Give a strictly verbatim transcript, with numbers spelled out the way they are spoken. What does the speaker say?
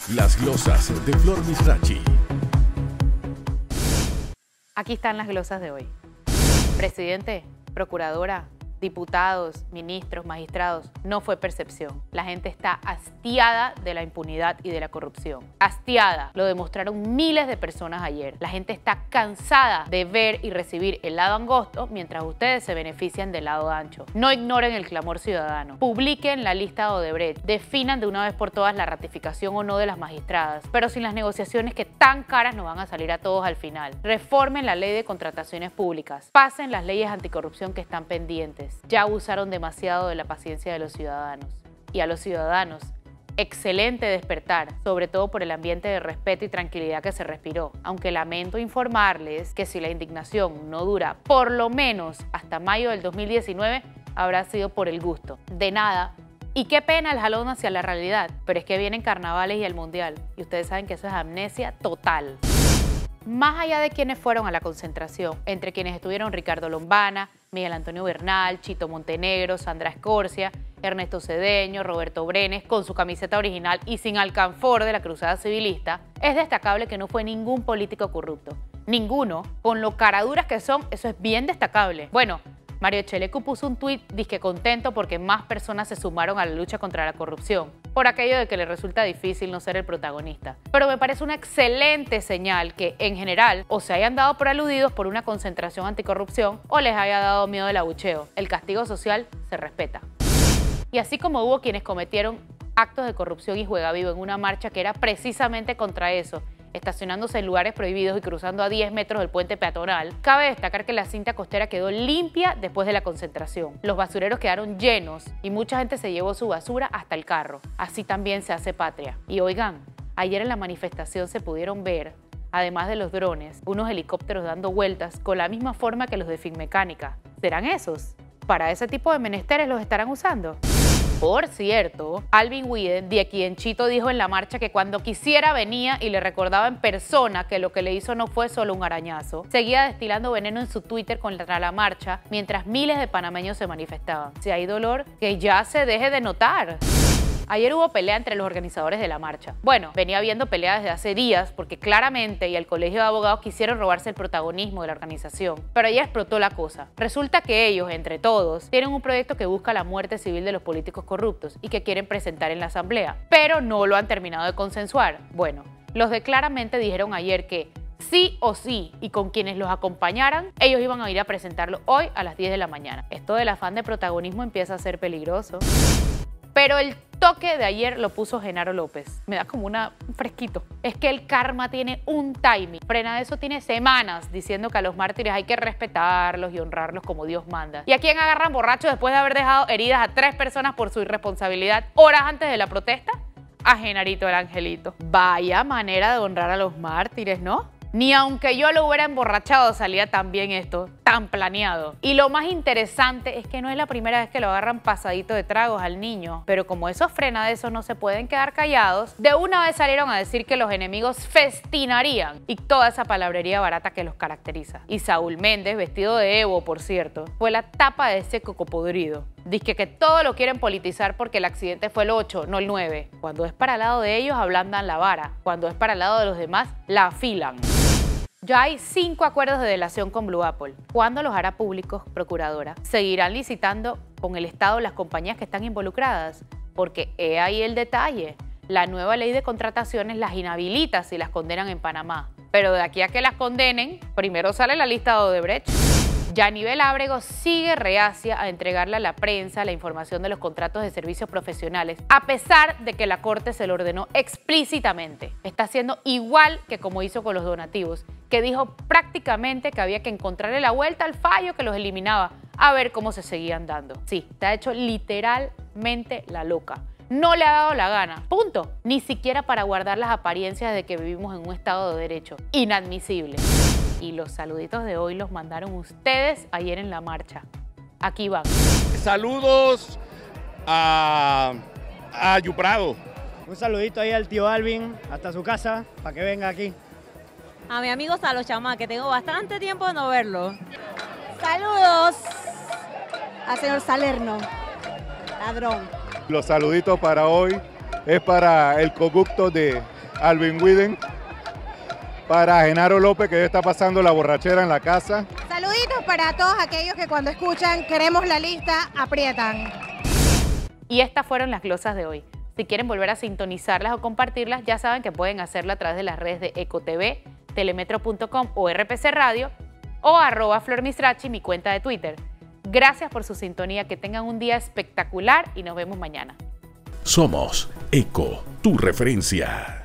Las glosas de Flor Misrachi. Aquí están las glosas de hoy. Presidente, procuradora, diputados, ministros, magistrados, no fue percepción. La gente está hastiada de la impunidad y de la corrupción. Hastiada, lo demostraron miles de personas ayer. La gente está cansada de ver y recibir el lado angosto mientras ustedes se benefician del lado ancho. No ignoren el clamor ciudadano. Publiquen la lista de Odebrecht. Definan de una vez por todas la ratificación o no de las magistradas, pero sin las negociaciones que tan caras nos van a salir a todos al final. Reformen la ley de contrataciones públicas. Pasen las leyes anticorrupción que están pendientes. Ya abusaron demasiado de la paciencia de los ciudadanos. Y a los ciudadanos, excelente despertar, sobre todo por el ambiente de respeto y tranquilidad que se respiró. Aunque lamento informarles que si la indignación no dura por lo menos hasta mayo del dos mil diecinueve, habrá sido por el gusto. De nada. Y qué pena el jalón hacia la realidad, pero es que vienen carnavales y el mundial. Y ustedes saben que eso es amnesia total. Más allá de quienes fueron a la concentración, entre quienes estuvieron Ricardo Lombana, Miguel Antonio Bernal, Chito Montenegro, Sandra Escorcia, Ernesto Cedeño, Roberto Brenes, con su camiseta original y sin alcanfor de la cruzada civilista, es destacable que no fue ningún político corrupto. Ninguno. Con lo caraduras que son, eso es bien destacable. Bueno, Mario Chelecu puso un tuit disque contento porque más personas se sumaron a la lucha contra la corrupción, por aquello de que le resulta difícil no ser el protagonista. Pero me parece una excelente señal que, en general, o se hayan dado por aludidos por una concentración anticorrupción o les haya dado miedo el abucheo. El castigo social se respeta. Y así como hubo quienes cometieron actos de corrupción y juega vivo en una marcha que era precisamente contra eso, estacionándose en lugares prohibidos y cruzando a diez metros del puente peatonal, cabe destacar que la cinta costera quedó limpia después de la concentración. Los basureros quedaron llenos y mucha gente se llevó su basura hasta el carro. Así también se hace patria. Y oigan, ayer en la manifestación se pudieron ver, además de los drones, unos helicópteros dando vueltas con la misma forma que los de Finmecánica. ¿Serán esos? ¿Para ese tipo de menesteres los estarán usando? Por cierto, Alvin Widen, de quien Chito dijo en la marcha que cuando quisiera venía y le recordaba en persona que lo que le hizo no fue solo un arañazo, seguía destilando veneno en su Twitter contra la marcha mientras miles de panameños se manifestaban. Si hay dolor, que ya se deje de notar. Ayer hubo pelea entre los organizadores de la marcha. Bueno, venía habiendo pelea desde hace días porque claramente y el Colegio de Abogados quisieron robarse el protagonismo de la organización. Pero ya explotó la cosa. Resulta que ellos, entre todos, tienen un proyecto que busca la muerte civil de los políticos corruptos y que quieren presentar en la asamblea. Pero no lo han terminado de consensuar. Bueno, los de claramente dijeron ayer que sí o sí, y con quienes los acompañaran, ellos iban a ir a presentarlo hoy a las diez de la mañana. Esto del afán de protagonismo empieza a ser peligroso. Pero el toque de ayer lo puso Genaro López. Me da como una, un fresquito. Es que el karma tiene un timing. Frena de eso tiene semanas diciendo que a los mártires hay que respetarlos y honrarlos como Dios manda. ¿Y a quién agarran borracho después de haber dejado heridas a tres personas por su irresponsabilidad horas antes de la protesta? A Genarito el Angelito. Vaya manera de honrar a los mártires, ¿no? Ni aunque yo lo hubiera emborrachado salía tan bien esto, tan planeado. Y lo más interesante es que no es la primera vez que lo agarran pasadito de tragos al niño. Pero como esos frena de esos no se pueden quedar callados, de una vez salieron a decir que los enemigos festinarían y toda esa palabrería barata que los caracteriza. Y Saúl Méndez, vestido de Evo, por cierto, fue la tapa de ese coco podrido. Dice que todo lo quieren politizar porque el accidente fue el ocho, no el nueve. Cuando es para el lado de ellos, ablandan la vara. Cuando es para el lado de los demás, la afilan. Ya hay cinco acuerdos de delación con Blue Apple. ¿Cuándo los hará públicos, procuradora? ¿Seguirán licitando con el Estado las compañías que están involucradas? Porque he ahí el detalle. La nueva ley de contrataciones las inhabilita si las condenan en Panamá. Pero de aquí a que las condenen, primero sale la lista de Odebrecht. Yanibel Ábrego sigue reacia a entregarle a la prensa la información de los contratos de servicios profesionales, a pesar de que la Corte se lo ordenó explícitamente. Está haciendo igual que como hizo con los donativos, que dijo prácticamente que había que encontrarle la vuelta al fallo que los eliminaba, a ver cómo se seguían dando. Sí, te ha hecho literalmente la loca. No le ha dado la gana, punto. Ni siquiera para guardar las apariencias de que vivimos en un Estado de Derecho. Inadmisible. Y los saluditos de hoy los mandaron ustedes ayer en la marcha. Aquí van. Saludos a, a Yuprado. Un saludito ahí al tío Alvin, hasta su casa, para que venga aquí. A mi amigo Salo Chamá, que tengo bastante tiempo de no verlo. Saludos al señor Salerno, ladrón. Los saluditos para hoy es para el conducto de Alvin Widen, para Genaro López, que está pasando la borrachera en la casa. Saluditos para todos aquellos que cuando escuchan queremos la lista, aprietan. Y estas fueron las glosas de hoy. Si quieren volver a sintonizarlas o compartirlas, ya saben que pueden hacerlo a través de las redes de EcoTV, telemetro punto com o R P C Radio o arroba flormisrachi, mi cuenta de Twitter. Gracias por su sintonía, que tengan un día espectacular y nos vemos mañana. Somos Eco, tu referencia.